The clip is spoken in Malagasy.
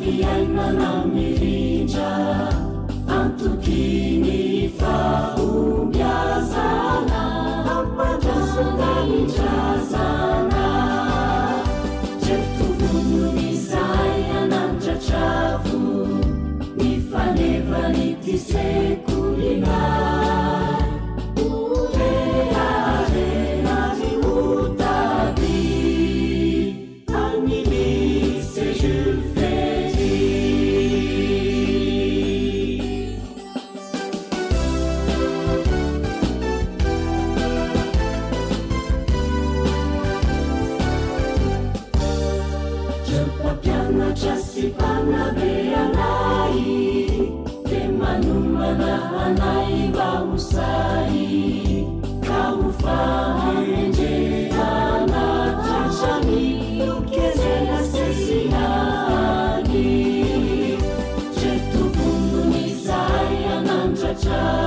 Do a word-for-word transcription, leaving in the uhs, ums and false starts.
fiainana mirindra antokiny fahombiazana ampadrosonamitrazana jetovononizay anantratravo ny fanevany ty sekolina anai bausai kau fahenjehana chachani ukezela sesiani jetuvununizai anantracha